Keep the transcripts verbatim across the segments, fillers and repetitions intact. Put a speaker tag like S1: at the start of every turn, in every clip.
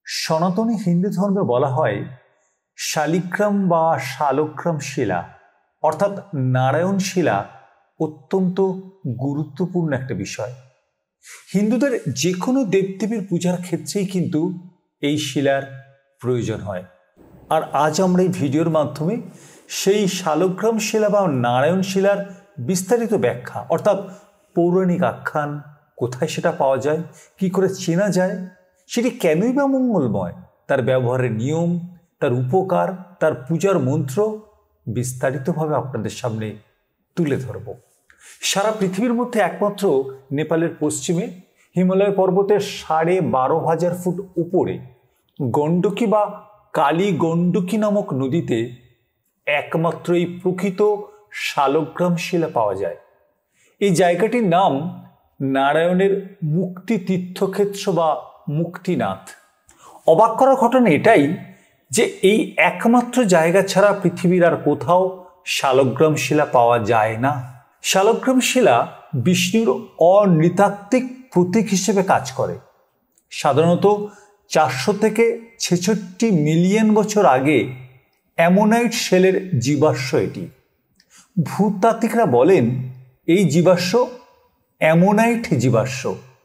S1: সনাতনী হিন্দু ধর্মে বলা হয় শালিগ্রাম বা শালগ্রাম শিলা অর্থাৎ নারায়ণ শিলা অত্যন্ত গুরুত্বপূর্ণ একটা বিষয়। হিন্দুদের যে কোনো দেবদেবীর পূজার ক্ষেত্রেই কিন্তু এই শিলার প্রয়োজন হয়। আর আজ আমরা এই ভিডিওর মাধ্যমে সেই শালগ্রাম শিলা বা নারায়ণ শিলার বিস্তারিত ব্যাখ্যা অর্থাৎ পৌরাণিক আখ্যান, কোথায় সেটা পাওয়া যায়, কি করে চেনা যায়, সেটি কেনই বা মঙ্গলময়, তার ব্যবহারের নিয়ম, তার উপকার, তার পূজার মন্ত্র বিস্তারিতভাবে আপনাদের সামনে তুলে ধরব। সারা পৃথিবীর মধ্যে একমাত্র নেপালের পশ্চিমে হিমালয় পর্বতের সাড়ে বারো হাজার ফুট উপরে গণ্ডকী বা কালী গণ্ডকী নামক নদীতে একমাত্র এই প্রকৃত শালগ্রাম শিলা পাওয়া যায়। এই জায়গাটির নাম নারায়ণের মুক্তি তীর্থক্ষেত্র বা মুক্তিনাথ। অবাক করার ঘটনা এটাই যে এই একমাত্র জায়গা ছাড়া পৃথিবীর আর কোথাও শালগ্রাম শিলা পাওয়া যায় না। শালগ্রাম শিলা বিষ্ণুর অনৃতাত্ত্বিক প্রতীক হিসেবে কাজ করে। সাধারণত চারশো থেকে ছেষট্টি মিলিয়ন বছর আগে অ্যামোনাইট শেলের জীবাশ্ম এটি। ভূতাত্ত্বিকরা বলেন এই জীবাশ্ম অ্যামোনাইট জীবাশ্ম।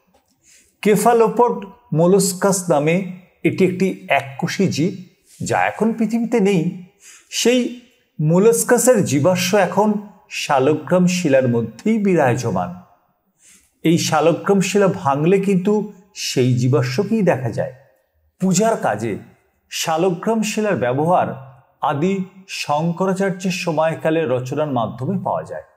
S1: কেফালোপড মোলস্কাস নামে এটি একটি এককোষী জীব যা এখন পৃথিবীতে নেই। সেই মোলস্কাসের জীবাশ্ম এখন শালগ্রাম শিলার মধ্যেই বিরাজমান। এই শালগ্রাম শিলা ভাঙলে কিন্তু সেই জীবাশ্মকেই দেখা যায়। পূজার কাজে শালগ্রাম শিলার ব্যবহার আদি শঙ্করাচার্যের সময়কালের রচনার মাধ্যমে পাওয়া যায়।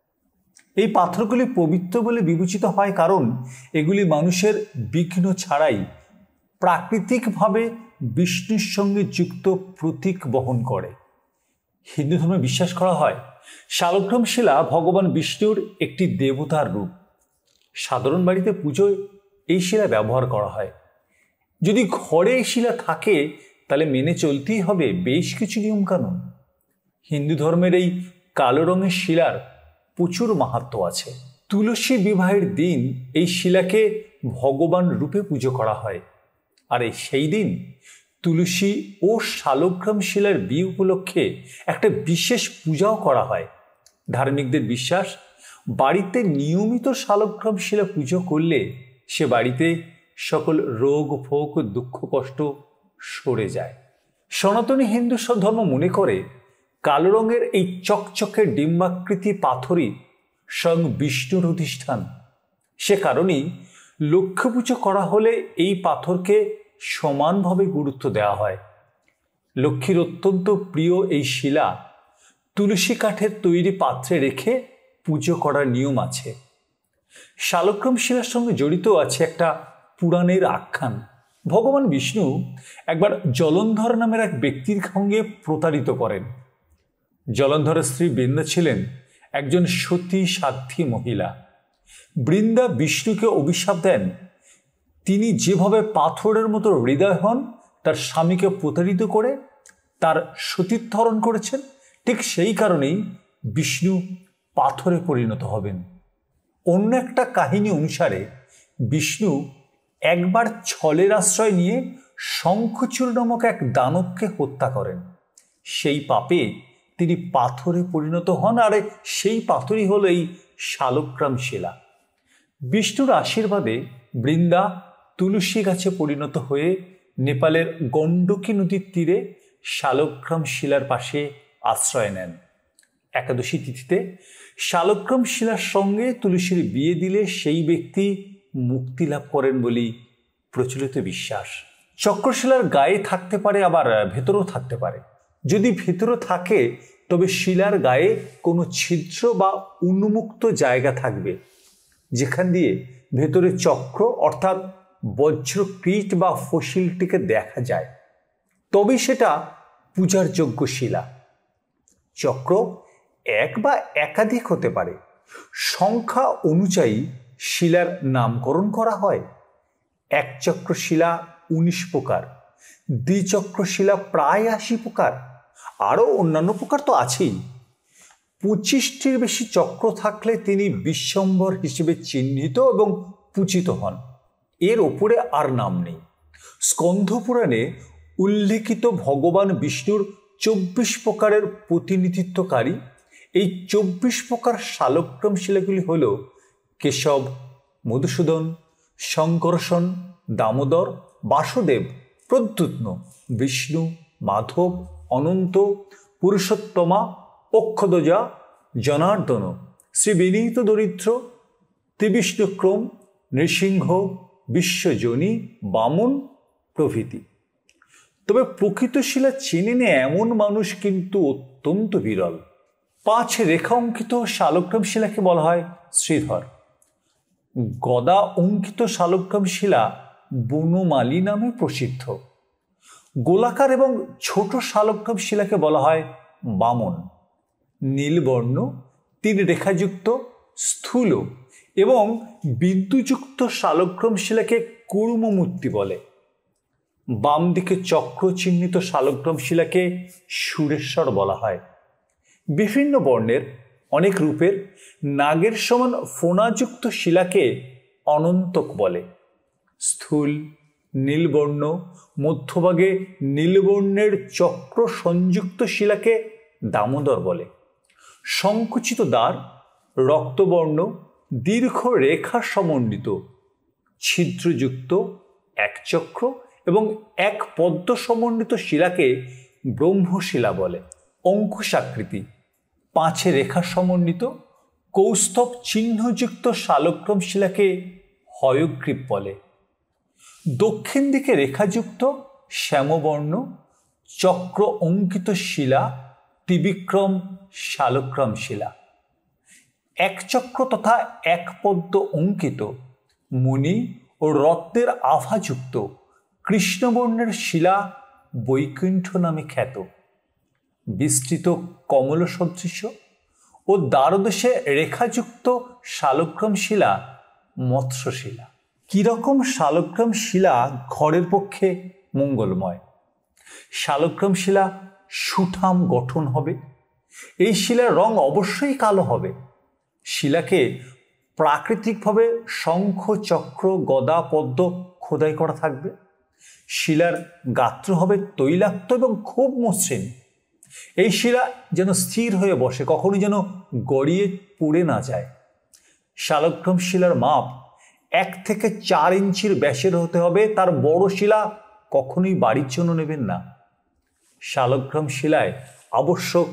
S1: এই পাথরগুলি পবিত্র বলে বিবেচিত হয় কারণ এগুলি মানুষের বিঘ্ন ছাড়াই প্রাকৃতিকভাবে বিষ্ণুর সঙ্গে যুক্ত প্রতীক বহন করে। হিন্দু ধর্মে বিশ্বাস করা হয় শালগ্রাম শিলা ভগবান বিষ্ণুর একটি দেবতার রূপ। সাধারণ বাড়িতে পুজোয় এই শিলা ব্যবহার করা হয়। যদি ঘরে এই শিলা থাকে তাহলে মেনে চলতেই হবে বেশ কিছু নিয়মকানুন। হিন্দু ধর্মের এই কালো রঙের শিলার প্রচুর মাহাত্ম্য আছে। তুলসী বিবাহের দিন এই শিলাকে ভগবান রূপে পুজো করা হয়। আর এই সেই দিন তুলসী ও শালগ্রাম শিলার বিয়ে উপলক্ষে একটা বিশেষ পূজাও করা হয়। ধার্মিকদের বিশ্বাস বাড়িতে নিয়মিত শালগ্রাম শিলা পুজো করলে সে বাড়িতে সকল রোগ ভোগ দুঃখ কষ্ট সরে যায়। সনাতনী হিন্দু ধর্ম মনে করে কালো রঙের এই চকচকে ডিম্বাকৃতি পাথরই স্বয়ং বিষ্ণুর অধিষ্ঠান। সে কারণেই লক্ষ্মী পুজো করা হলে এই পাথরকে সমানভাবে গুরুত্ব দেওয়া হয়। লক্ষ্মীর অত্যন্ত প্রিয় এই শিলা তুলসী কাঠের তৈরি পাত্রে রেখে পুজো করার নিয়ম আছে। শালগ্রাম শিলার সঙ্গে জড়িত আছে একটা পুরাণের আখ্যান। ভগবান বিষ্ণু একবার জলন্ধর নামের এক ব্যক্তির সঙ্গে প্রতারিত করেন। জলন্ধরের স্ত্রী বৃন্দা ছিলেন একজন সতী সাধ্বী মহিলা। বৃন্দা বিষ্ণুকে অভিশাপ দেন তিনি যেভাবে পাথরের মতো হৃদয় হন তার স্বামীকে প্রতারিত করে তার সতীত্ব হরণ করেছেন, ঠিক সেই কারণেই বিষ্ণু পাথরে পরিণত হবেন। অন্য একটা কাহিনী অনুসারে বিষ্ণু একবার ছলের আশ্রয় নিয়ে শঙ্খচূড় নামক এক দানবকে হত্যা করেন। সেই পাপে তিনি পাথরে পরিণত হন, আর সেই পাথরই হল এই শালগ্রাম শিলা। বিষ্ণুর আশীর্বাদে বৃন্দা তুলসী গাছে পরিণত হয়ে নেপালের গণ্ডকী নদীর তীরে শালগ্রাম শিলার পাশে আশ্রয় নেন। একাদশী তিথিতে শালগ্রাম শিলার সঙ্গে তুলসীর বিয়ে দিলে সেই ব্যক্তি মুক্তি লাভ করেন বলেই প্রচলিত বিশ্বাস। চক্রশিলার গায়ে থাকতে পারে, আবার ভেতরেও থাকতে পারে। যদি ভেতরে থাকে তবে শিলার গায়ে কোনো ছিদ্র বা উন্মুক্ত জায়গা থাকবে যেখান দিয়ে ভেতরে চক্র অর্থাৎ বজ্রকীট বা ফসিলটিকে দেখা যায়, তবে সেটা পূজার যোগ্য শিলা। চক্র এক বা একাধিক হতে পারে। সংখ্যা অনুযায়ী শিলার নামকরণ করা হয়। এক চক্র শিলা উনিশ প্রকার, দ্বিচক্র শিলা প্রায় আশি প্রকার, আরও অন্যান্য প্রকার তো আছেই। পঁচিশটির বেশি চক্র থাকলে তিনি বিশ্বম্ভর হিসেবে চিহ্নিত এবং পূজিত হন। এর ওপরে আর নাম নেই। স্কন্ধ পুরাণে উল্লেখিত ভগবান বিষ্ণুর চব্বিশ প্রকারের প্রতিনিধিত্বকারী এই চব্বিশ প্রকার শালগ্রাম শিলাগুলি হল কেশব, মধুসূদন, শঙ্কর্ষণ, দামোদর, বাসুদেব, প্রদ্যুম্ন, বিষ্ণু, মাধব, অনন্ত, পুরুষোত্তমা, অক্ষদজা, জনার্দন, শ্রী বিনীত দরিদ্র, ত্রিবিষ্ণুক্রম, নৃসিংহ, বিশ্বজনী, বামন প্রভৃতি। তবে প্রকৃত শিলা চিনে নেয় এমন মানুষ কিন্তু অত্যন্ত বিরল। পাঁচ রেখা অঙ্কিত শালগ্রাম শিলাকে বলা হয় শ্রীধর। গদা অঙ্কিত শালগ্রাম শিলা বনমালী নামে প্রসিদ্ধ। গোলাকার এবং ছোট শালগ্রাম শিলাকে বলা হয় বামন। নীলবর্ণ তিন রেখাযুক্ত স্থূল এবং বিন্দুযুক্ত শালগ্রাম শিলাকে কুর্মমূর্তি বলে। বাম দিকে চক্র চিহ্নিত শালগ্রাম শিলাকে সুরেশ্বর বলা হয়। বিভিন্ন বর্ণের অনেক রূপের নাগের সমান ফোনাযুক্ত শিলাকে অনন্তক বলে। স্থূল নীলবর্ণ মধ্যভাগে নীলবর্ণের চক্র সংযুক্ত শিলাকে দামোদর বলে। সংকুচিত দ্বার রক্তবর্ণ দীর্ঘ রেখা সমন্বিত ছিদ্রযুক্ত একচক্র এবং এক পদ্ম সমন্বিত শিলাকে ব্রহ্মশিলা বলে। অঙ্কুশাকৃতি পাঁচে রেখা সমন্বিত কৌস্তব চিহ্নযুক্ত শালগ্রাম শিলাকে হয়গ্রীব বলে। দক্ষিণ দিকে রেখাযুক্ত শ্যামবর্ণ চক্র অঙ্কিত শিলা ত্রিবিক্রম শালগ্রাম শিলা। এক চক্র তথা এক পদ্ম অঙ্কিত মণি ও রত্নের আভাযুক্ত কৃষ্ণবর্ণের শিলা বৈকুণ্ঠ নামে খ্যাত। বিস্তৃত কমল সদৃশ ও দ্বারদেশে রেখাযুক্ত শালগ্রাম শিলা মৎস্যশিলা। কিরকম শালগ্রাম শিলা ঘরের পক্ষে মঙ্গলময়? শালগ্রাম শিলা সুঠাম গঠন হবে। এই শিলার রং অবশ্যই কালো হবে। শিলাকে প্রাকৃতিকভাবে শঙ্খ, চক্র, গদা, পদ্ম খোদাই করা থাকবে। শিলার গাত্র হবে তৈলাক্ত এবং খুব মসৃণ। এই শিলা যেন স্থির হয়ে বসে, কখনই যেন গড়িয়ে পড়ে না যায়। শালগ্রাম শিলার মাপ এক থেকে চার ইঞ্চির ব্যাসের হতে হবে। তার বড় শিলা কখনোই বাড়ির জন্য নেবেন না। শালগ্রাম শিলায় আবশ্যক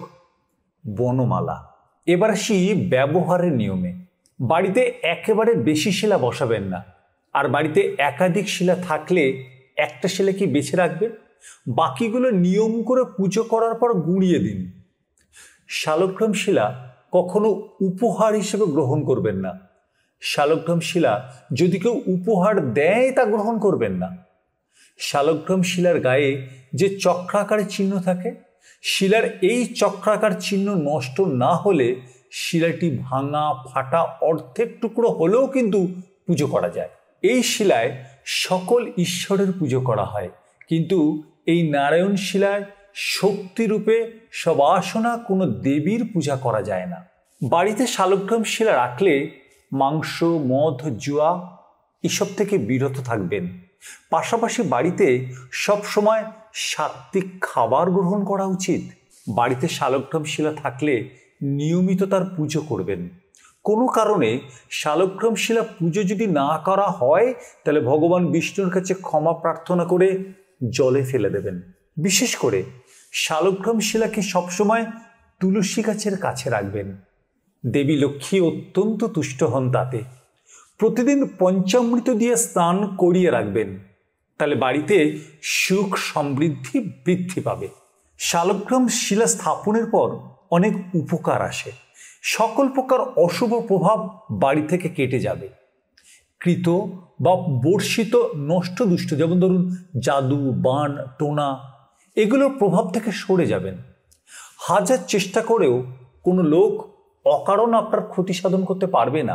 S1: বনমালা। এবার আসি ব্যবহারের নিয়মে। বাড়িতে একেবারে বেশি শিলা বসাবেন না। আর বাড়িতে একাধিক শিলা থাকলে একটা শিলাকে বেছে রাখবেন, বাকিগুলো নিয়ম করে পুজো করার পর গুঁড়িয়ে দিন। শালগ্রাম শিলা কখনো উপহার হিসেবে গ্রহণ করবেন না। শালগ্রাম শিলা যদি কেউ উপহার দেয় তা গ্রহণ করবেন না। শালগ্রাম শিলার গায়ে যে চক্রাকারের চিহ্ন থাকে, শিলার এই চক্রাকার চিহ্ন নষ্ট না হলে শিলাটি ভাঙা ফাটা অর্ধেক টুকরো হলেও কিন্তু পুজো করা যায়। এই শিলায় সকল ঈশ্বরের পুজো করা হয়, কিন্তু এই নারায়ণ শিলায় শক্তিরূপে সবাসনা কোনো দেবীর পূজা করা যায় না। বাড়িতে শালগ্রাম শিলা রাখলে মাংস, মদ, জুয়া এসব থেকে বিরত থাকবেন। পাশাপাশি বাড়িতে সবসময় সাত্ত্বিক খাবার গ্রহণ করা উচিত। বাড়িতে শালগ্রাম শিলা থাকলে নিয়মিত তার পুজো করবেন। কোনো কারণে শালগ্রাম শিলা পুজো যদি না করা হয় তাহলে ভগবান বিষ্ণুর কাছে ক্ষমা প্রার্থনা করে জলে ফেলে দেবেন। বিশেষ করে শালগ্রাম শিলাকে সবসময় তুলসী গাছের কাছে রাখবেন। দেবী লক্ষ্মী অত্যন্ত তুষ্ট হন তাতে। প্রতিদিন পঞ্চামৃত দিয়ে স্নান করিয়ে রাখবেন, তাহলে বাড়িতে সুখ সমৃদ্ধি বৃদ্ধি পাবে। শালগ্রাম শিলা স্থাপনের পর অনেক উপকার আসে। সকল প্রকার অশুভ প্রভাব বাড়ি থেকে কেটে যাবে। কৃত বা বর্ষিত নষ্ট দুষ্ট, যেমন ধরুন জাদু, বান, টোনা, এগুলোর প্রভাব থেকে সরে যাবেন। হাজার চেষ্টা করেও কোনো লোক অকারণ আপনার ক্ষতি সাধন করতে পারবে না।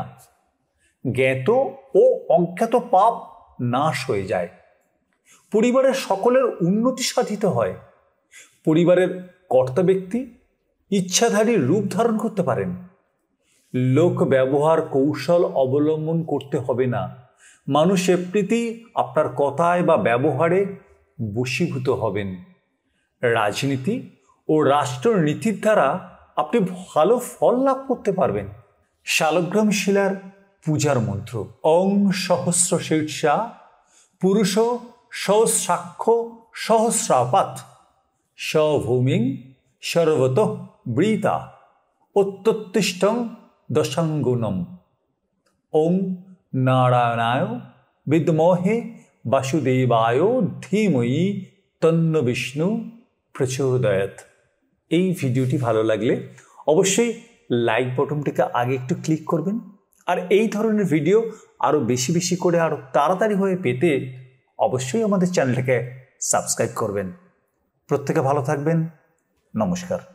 S1: জ্ঞাত ও অজ্ঞাত পাপ নাশ হয়ে যায়। পরিবারের সকলের উন্নতি সাধিত হয়। পরিবারের কর্তা ব্যক্তি ইচ্ছাধারী রূপ ধারণ করতে পারেন। লোক ব্যবহার কৌশল অবলম্বন করতে হবে না। মানুষ এমনিতেই আপনার কথায় বা ব্যবহারে বশীভূত হবেন। রাজনীতি ও রাষ্ট্রনীতির দ্বারা আপনি ভালো ফল লাভ করতে পারবেন। শালগ্রাম শিলার পূজার মন্ত্র ওং সহস্র শীর্ষা পুরুষ সহস্রাক্ষ সহস্রাপাত স্বভূমিং সর্বত বৃতা উত্তোত্তিষ্ঠং দশাঙ্গুণম ওং নারায়ণায় বিদ্মহে বাসুদেবায় ধীমহি তন্ন বিষ্ণু প্রচোদয়াৎ। এই ভিডিওটি ভালো লাগলে অবশ্যই লাইক বাটনটিকে আগে একটু ক্লিক করবেন। আর এই ধরনের ভিডিও আরও বেশি বেশি করে আরও তাড়াতাড়ি হয়ে পেতে অবশ্যই আমাদের চ্যানেলটাকে সাবস্ক্রাইব করবেন। প্রত্যেকে ভালো থাকবেন। নমস্কার।